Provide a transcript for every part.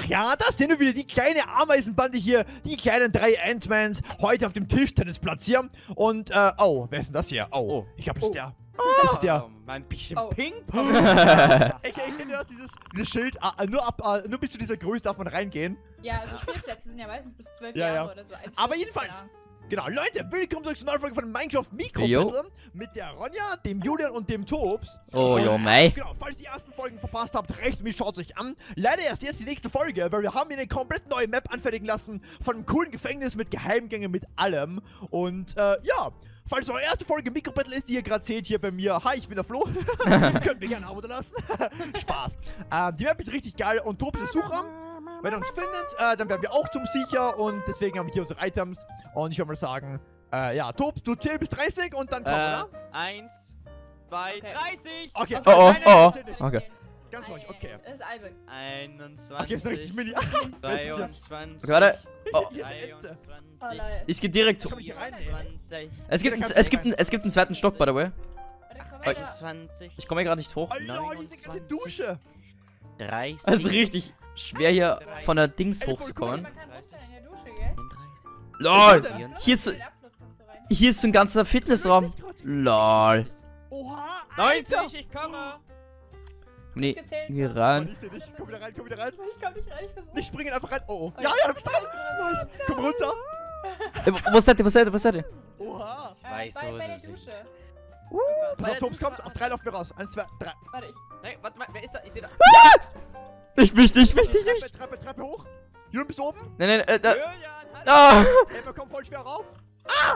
Ach ja, das sind wir wieder, die kleine Ameisenbande hier, die kleinen 3 Ant-Mans, heute auf dem Tischtennisplatz hier. Und, oh, wer ist denn das hier? Oh, ich glaube, das ist der. Das ist der. Ein bisschen Ping-Pong. Ich kenne das, dieses Schild, nur bis zu dieser Größe darf man reingehen. Ja, also Spielplätze sind ja meistens bis 12 Ja, Jahre oder so. Aber jedenfalls, genau, Leute, willkommen zurück zur neuen Folge von Minecraft Mikro mit der Ronja, dem Julian und dem Tobs. Oh, jo, mei. Genau, falls ihr die ersten Folgen verpasst habt, rechts mir, schaut es euch an. Leider erst jetzt die nächste Folge, weil wir haben hier eine komplett neue Map anfertigen lassen von einem coolen Gefängnis mit Geheimgängen, mit allem. Und, ja, falls eure erste Folge Mikro-Battle ist, die ihr gerade seht, hier bei mir, hi, ich bin der Flo. Ihr könnt mir gerne ein Abo da lassen. Spaß. Die Map ist richtig geil und Tobs ist Sucher. Wenn er uns findet, dann werden wir auch zum Sicher und deswegen haben wir hier unsere Items. Und ich würde mal sagen, ja, Tobs, du zähl bis 30 und dann kommen wir, oder? 1, 2, 30. Okay. Okay. Ganz ruhig, okay. Das ist albern. 21. Okay, ist richtig mini. 23. Warte. Oh. Hier ist eine Ente. Oh, Leute. Ich gehe direkt. Komm ich hier rein, ey? 20. Es gibt einen zweiten Stock, by the way. Warte, komm her. 20. Ich komme hier gerade nicht hoch. Oh lol, diese ganze Dusche. 30. Es ist richtig schwer hier von der Dings Ey, voll hochzukommen. Man kann runter in der Dusche, gell? 31. LOL. Alter. Hier ist, Mit Abfluss kommst du rein. hier ist so ein ganzer Fitnessraum. LOL. Oha, 90, ich komme. Nee, Gezählt. hier Oh, rein. ich seh dich. Komm wieder rein, komm wieder rein. Ich komm nicht rein, ich versuch's. Nicht springen, einfach rein. Oh, oh. Oh, Ja, ja, du bist dran. Nice. Komm runter. Wo seid ihr? Wo seid ihr? Wo seid ihr? Oha. weiß, bei wo der es ist. Dusche. Pass auf, Tobs kommt. Auf 3 laufen wir raus. 1, 2, 3. Warte, ich. Nein, warte mal, wer ist da? Ich sehe da. Ich mich nicht. Treppe hoch. Julian, bist du oben? Nein. Julian, hallo. Ah! Ey, wir kommen voll schwer rauf. Ah!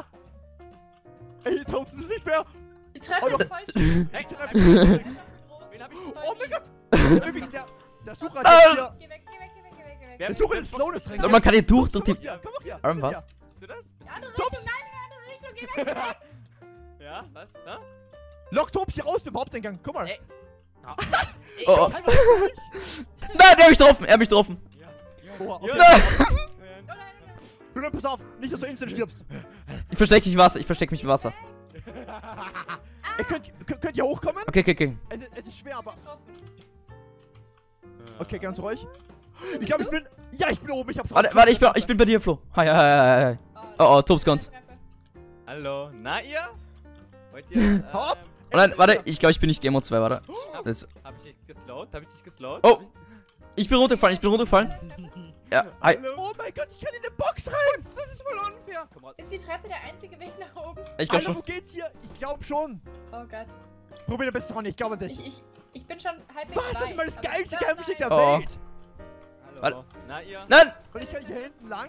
Ey, Tobs, das ist nicht mehr. Die Treppe Oh, ist voll schön. Hey, Treppe. wen hab ich? Oh mein Gott. Übrigens, der Sucher ist hier. Geh weg, geh weg, geh weg, geh weg, geh weg. Wer- Der Sucher ist Slowness drin. Und man kann hier durch Komm die. doch hier, komm doch hier. Arm, was? Du das? Die andere Tops. Richtung, nein, die andere Richtung, geh weg. Ja, was? Ja? Lock Tobs hier raus, dem Haupteingang. Guck mal. Ey. Oh. Nein, er hat mich getroffen. Oha, okay. Julian. Oh nein, Julian, pass auf. Nicht, dass du instant stirbst. Ich verstecke mich im Wasser. Ich verstecke mich im Wasser. Ihr könnt ihr hochkommen? Okay. Es ist schwer, aber... getroffen. Okay, ganz ruhig. Ich glaube, ich bin... Ja, ich bin oben. Ich hab's Warte, ich bin bei dir, Flo. Hi. Oh, Tobs kommt. Hallo, na ihr? Wollt ihr? Hopp. Oh nein, warte, ich glaube, ich bin nicht Game Mode 2, warte. Das, Hab ich dich geslowt? Hab ich dich geslowt? Oh. ich bin runtergefallen. Ja, hi. Oh mein Gott, ich kann in eine Box rein. Das ist voll unfair. Komm raus. Ist die Treppe der einzige Weg nach oben? Ich glaube Alter, schon. wo geht's hier? Ich glaube schon. Oh Gott. Probier dein Bestes, Ronny. Ich glaube an dich. Ich bin schon halbwegs Was? Das ist weit, mal das aber- geilste Ja, Geheimversteck der nein. Oh. Welt. Hallo. Na ihr? Nein! Und ich kann hier hinten lang.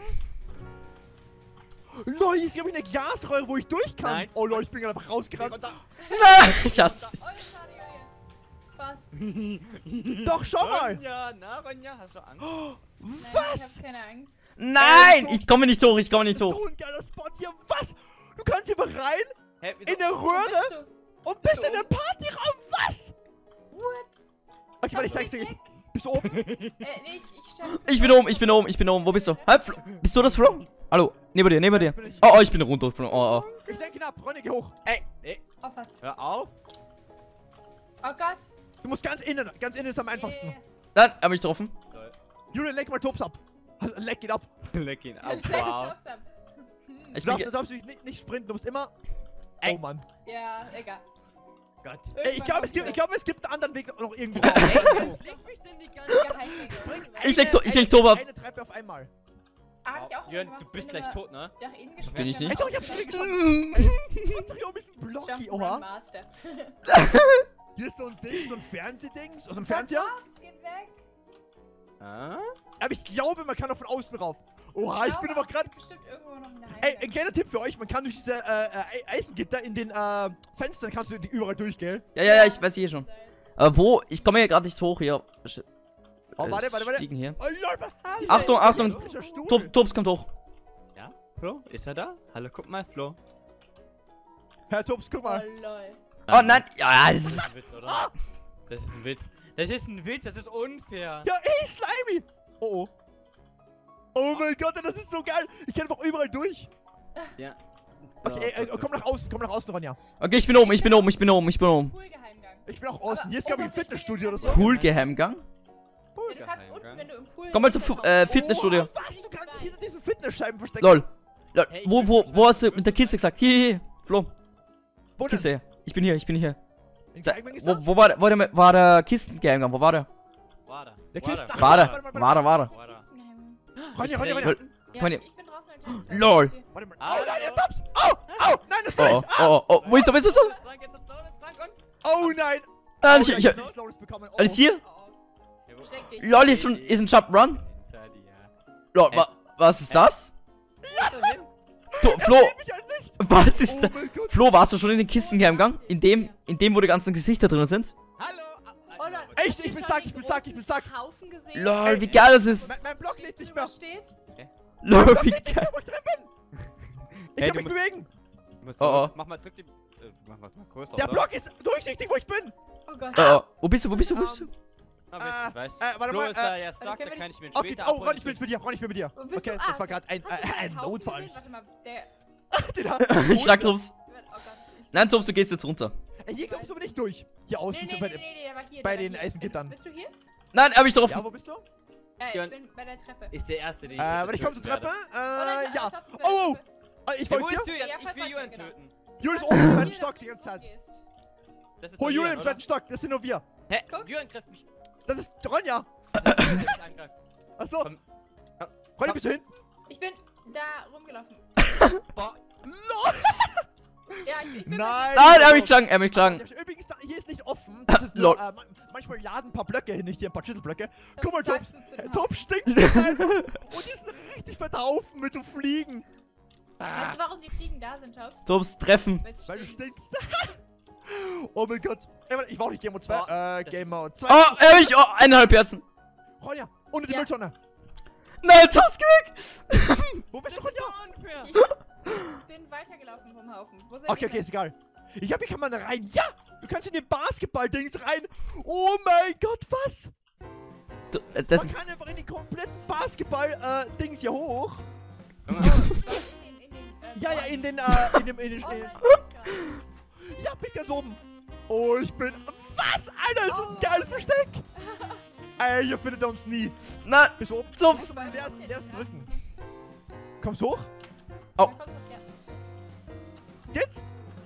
Lol, hier ist, glaube ich, eine Glasröhre, wo ich durch kann. Nein. Oh Lol, ich bin gerade einfach rausgerannt. Nein! Ich hasse dich. Oh, schade, Julian. Was? Doch, schau mal. Ronja, na Ronja, hast du Angst? Nein, ich Was? hab keine Angst. Nein! Ich komme nicht hoch, So ein geiler Spot hier. Was? Du kannst hier mal rein, Hä, wieso? in eine Wo Röhre bist du? und bist in einem Partyraum. Was? What? Okay, warte, ich zeig's dir. Bist du oben? Nee, ich sterbe. Ich bin oben. Wo bist du? Halb, Flo. Bist du das, Flo? Hallo, neben dir. bin ich. Oh, ich bin runter. Oh. Ich denke knapp. Ronny, geh hoch. Ey, Oh, fast. hör auf. Oh Gott. Du musst ganz innen. Ganz innen ist am einfachsten. Yeah. Nein, hab mich getroffen. Julian, leck mal Tobs ab. Leck ihn ab. Leck ihn ab, Leck wow. Jobs ab. Ich Du bin darfst nicht sprinten. Du musst immer... Ey. Oh Mann. Ja, egal. Gott. Ey, ich glaube, es gibt einen anderen Weg noch irgendwo. Leg mich denn die ganze Geheimweg. Ich leg Tob ab. Eine Treppe auf einmal. Ah, hab ich auch Jörn, gemacht. du bist Bin gleich aber tot, ne? Nach innen gesprungen. Bin ich nicht? Ey, doch, ich hab's schon geschafft. Ey, und hier oben ist ein Blocky. Jump'n'Run Oha. Master. Hier ist so ein Ding, so ein Fernsehding. So ein Fernseher. Es geht weg. Ah? Aber ich glaube, man kann auch von außen rauf. Oha, ich bin aber gerade... Bestimmt irgendwo noch in der Ey, Heimgang. ein kleiner Tipp für euch. Man kann durch diese Eisengitter in den Fenstern kannst du die überall durch, gell? Ja, ich weiß hier schon. Aber wo? Ich komme hier gerade nicht hoch hier. Oh, warte. Stiegen hier. Oh, Lord, Achtung. Frischer Stuhl. Tobs kommt hoch. Ja? Flo? Ist er da? Hallo, guck mal, Flo. Herr Tobs, guck Oh mal. lol. Oh nein. Ja, das ist... ein Witz, oder? Das ist ein Witz. Das ist ein Witz, das ist unfair. Ja, ey, Slimy. Oh. Oh mein Gott, das ist so geil. Ich kann einfach überall durch. Ja. Okay, komm nach außen, Ronja. Okay, ich bin oben. Poolgeheimgang. Ich bin auch außen. Hier ist, glaube ich, ein Fitnessstudio oder so. Poolgeheimgang? Ja, du kannst unten, wenn du im Pool... Komm mal zum Fitnessstudio. Oh, was? Du kannst dich hinter diesen Fitnessscheiben verstecken. Lol. Lol. Hey, Wo hast du mit der Kiste gesagt? Hier. Flo. Wo denn? Kiste her. Ich bin hier. In Sa- Geheimgang ist er? Wo war der Kistengeheimgang? Wo war der? Warte. Der Kisten. Ach, War warte, der? warte, War der? Ronja. Lol. Ja, Meine- ich bin draußen mit dem Lol. Warte mal. Hallo. Oh nein, jetzt stopp's. Oh, nein, das war Oh. Wo ist er? Jetzt lang und... Oh nein. Nein, Oh, ich. nein, ich Slowness bekommen. Oh. Alles hier? Versteck dich. Lol, ist ein Jump-Run? Lol, was ist das? Flo, Mich halt nicht. was ist Oh da? mein Gott. Flo, warst du schon in den Kistengeheimgang? In dem, wo die ganzen Gesichter drin sind? Hallo! Oh nein. Echt, ich bin stuck. Haufen gesehen. Lol, wie geil das ist. Mein Block lädt nicht mehr. Was steht? Lol, Block wie lädt nicht geil. mehr, wo ich drin bin. Ich Hey, kann du mich bewegen. Oh. Mach mal, drück die... mach mal größer, Der oder? Block ist durchsichtig, wo ich bin. Oh Gott. Oh, wo bist du? Ah, weiß. warte Flo mal, ist da erst sagt, können da wir kann nicht- ich mir Auf später geht's. Oh, abholen. Ron, ich bin jetzt mit dir. Wo bist Okay, du? das war gerade ein Hast du den Haufen Notfall. gesehen? Warte mal, der... Den hat Ich schlag Tops. Oh Gott. Nein, Tops, du gehst jetzt runter. Ey, hier kommst du aber nicht durch. Hier außen Nee, bei der war hier. bei der war den hier. Eisengittern. Bist du hier? Nein, hab ich Ja, getroffen. wo bist du? Ich Jörn. bin bei der Treppe. Ist der erste, den ich Warte, ich komm zur töten Treppe. werde. Ja. Tops, Oh, ich Hey, folge wo dir. ist Julian? Ja, Ich will verfolgt Julian ihn, genau. töten. Julian ist oben im zweiten Stock die ganze Zeit. Das ist Hol doch Julian im oder? zweiten Stock, das sind nur wir. Hä? Guck. Julian greift mich. Das ist Ronja. Julian, der mich angreift. Achso. Komm. Ronja, bist du hinten? Ich bin da rumgelaufen. Boah. LOL. Ja, ich bin Nein. Nein, er hat mich geschlagen. Ja, übrigens, hier ist nicht offen. Das ist Lol. nur, manchmal laden ein paar Blöcke hin, nicht hier ein paar Schüsselblöcke. Was Guck mal, sagst Tops. du zu dem Tops stinkt total. Und hier ist ein richtig fetter Haufen mit so Fliegen. Weißt du, warum die Fliegen da sind, Tops? Tops, treffen. Weil's Weil du stinkt. stinkst. Oh mein Gott. Ey, warte, ich war auch nicht Game Mode 2. das Game ist- Mode 2. Oh, er mich. Oh, 1,5 Herzen. Ronja, unter die Ja. Mülltonne. Nein, Tops, geh weg. Wo bist du, Ronja? Unfair. Ich bin weitergelaufen vom Haufen. Wo sind Okay, die ist egal. Ich hab, hier kann man rein. Ja! Du kannst in den Basketball-Dings rein. Oh mein Gott, was? Das, Man kann einfach in den kompletten Basketball-Dings hier hoch. In den, Ja, in den, Oh nein, ja, bis ganz oben. Oh, ich bin... Was? Alter, das ist ein geiles Versteck. Ey, hier findet er uns nie. nein, Bis oben. Tops. Der ersten drücken. Kommst du hoch? Oh. Geht's?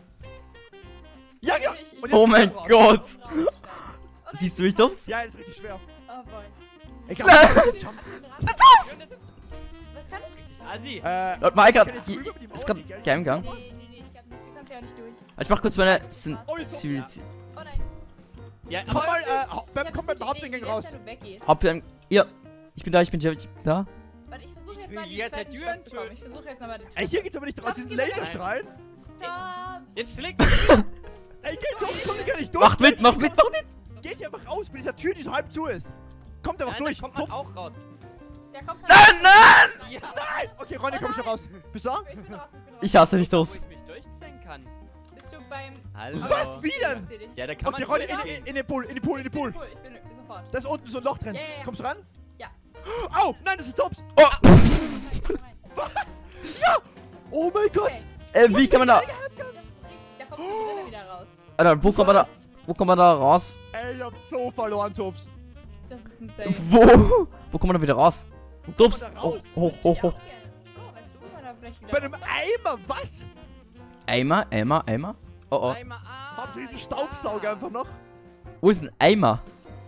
Ja, genau. Und jetzt Oh ist mein er raus. Gott. Siehst du mich, Tops? Ja, das ist richtig schwer. Oh boy. Ich kann nicht jumpen. Was Das ist kann ich? richtig assi. Laut Mike kann jetzt drüber über die ist Mauer gerade gehen, gell? Geheimgang. Nee, ich glaub nicht. Du kannst ja auch nicht durch. Ich mach kurz meine Oh Sensibilität. Oh nein. Ja, Komm aber... mal, Ich komm beim Haupteingang raus. Haupteingang. Ja, ich bin da. Warte, ich versuche jetzt will mal die jetzt zweiten die Stock Türen zu kommen. Ich versuche jetzt nochmal den Ey, hier geht's aber nicht raus. Diesen Laserstrahlen. Tops. Jetzt schlägt Ey, geht doch, komm nicht gar nicht durch. Mach mit. Geht hier einfach raus bei dieser Tür, die so halb zu ist. Kommt einfach durch. kommt man Tops. auch raus. Der kommt Nein! Ja. Nein! Okay, Ronny, komm schon raus. Bist du da? Ich bin raus, ich bin raus. Ich hasse dich, Wo Tops. ich mich durchzwängen kann. Bist du beim... Hallo. Was? Wie denn? Ich seh dich. Ja, da kann Okay, man Ronny, durchgehen. in den Pool, in den Pool, in den Pool. Cool, ich bin sofort. Da ist unten so ein Loch drin. Ja, ja, ja. Kommst du ran? Ja. Au! Nein, das ist Tops. Oh, Komm rein. Ja! Oh mein Gott! Okay. wie kann man da... Das ist richtig. Da kommst du drinnen wieder raus. Alter, wo kommt man da raus? Ey, ich hab so verloren, Tops. Das ist insane. Wo kommt man da wieder raus? Tops. kommt man da raus? Hoch. Oh, weißt du, wo man da vielleicht wieder Bei einem rauskommt? Eimer, was? Eimer. Oh. Einmal Hab diesen Staubsauger einfach noch. Wo ist ein Eimer?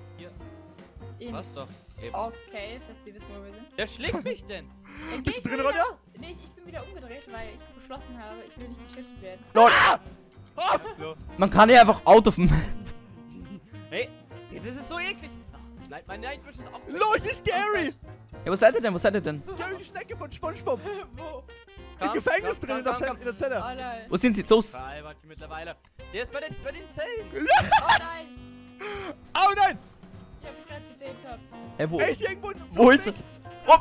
In- Was doch? Eben. Okay, das heißt, sie wissen, wo wir sind. Wer schlägt mich denn? Dann Bist geh du ich drin, mal Ronja? wieder raus. Nee, ich bin wieder umgedreht, weil ich beschlossen habe, ich will nicht getötet werden. Lol. Ah! Flo. Man kann ja einfach out of... Hey, das ist so eklig. Bleib mein Nightvision auf. Leute, ist scary! Ja, wo seid ihr denn? Gary, die Schnecke von Spongebob. Wo? Im Gefängnis drin, in der Zelle. Oh nein. Wo sind sie? Tops. Veralbert mittlerweile. Der ist bei den Zellen. Oh nein. Oh nein! Ich hab dich gerade gesehen, Tops. Wo? Ey, ist hier irgendwo... Wo ist er? Oh.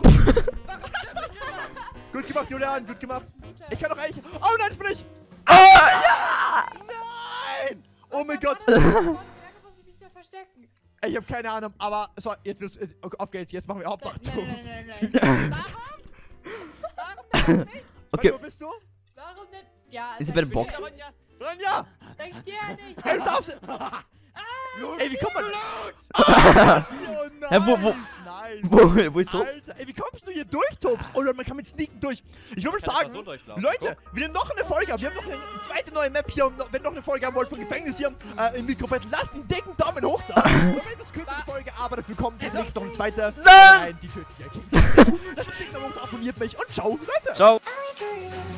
Gut gemacht, Julian, gut gemacht. Ich kann doch eigentlich... Oh nein, das bin ich! Ah, Nein! Oh mein Gott! Wie lange muss ich mich da verstecken? Ey, ich hab keine Ahnung, aber... So, jetzt wirst du... Okay, auf geht's, jetzt machen wir Hauptsache Tops. Nein. Okay. Wo bist du? Warum denn? Ja, Ist sie sag bei den ich dir Boxen? nicht. Ronja! Sag ich dir ja nicht. Ey, du darfst... Ey, wie kommt man? Hä, wo- Nice. Wo ist Tops? Alter, ey, wie kommst du hier durch, Tops? Oder man kann mit Sneaken durch. Ich würde Kann sagen, einfach so durchlaufen. Leute, wir nehmen noch eine Folge. Wir haben noch eine zweite neue Map hier. Und wenn ihr noch eine Folge haben wollt von Gefängnis hier im Mikrobett, lasst einen dicken Daumen hoch da. Eine etwas kürzere Folge, aber dafür kommt demnächst noch eine zweite. Nein! Nein, die tödliche Lasst einen dicken Daumen hoch, abonniert mich und ciao, Leute. Ciao. I